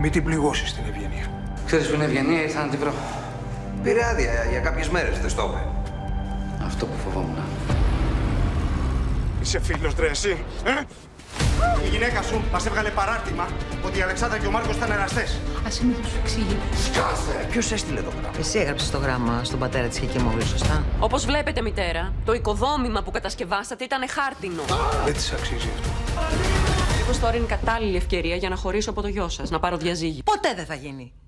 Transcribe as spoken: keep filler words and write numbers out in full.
Μην την πληγώσεις την Ευγενία. Ξέρεις που είναι Ευγενία, ήρθα να την βρω. Πήρε άδεια για κάποιες μέρες, δεν στο είπε. Αυτό που φοβόμουν. Είσαι φίλος, ρε, εσύ, ε? Η γυναίκα σου μας έβγαλε παράρτημα ότι η Αλεξάνδρα και ο Μάρκος ήταν εραστές. Ασύνηθως σου εξηγεί. Σκάσε! Ποιος έστειλε το γράμμα? Εσύ έγραψες το γράμμα στον πατέρα της Χεκιμόγλου, σωστά? Όπως βλέπετε, μητέρα, το οικοδόμημα που κατασκευάσατε ήταν χάρτινο. Δεν της αξίζει αυτό. Μήπως τώρα είναι κατάλληλη ευκαιρία για να χωρίσω από το γιο σας, να πάρω διαζύγι. Ποτέ δεν θα γίνει.